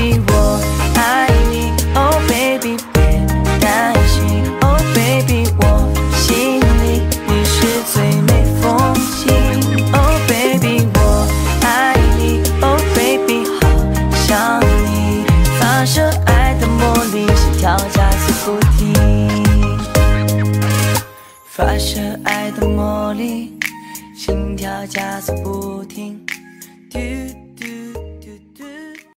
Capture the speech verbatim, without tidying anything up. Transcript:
baby， 我爱你 ，Oh baby， 别担心 ，Oh baby， 我心里你是最美风景 ，Oh baby， 我爱你 ，Oh baby， 好想你，发射爱的魔力，心跳加速不停，发射爱的魔力，心跳加速不停。嘟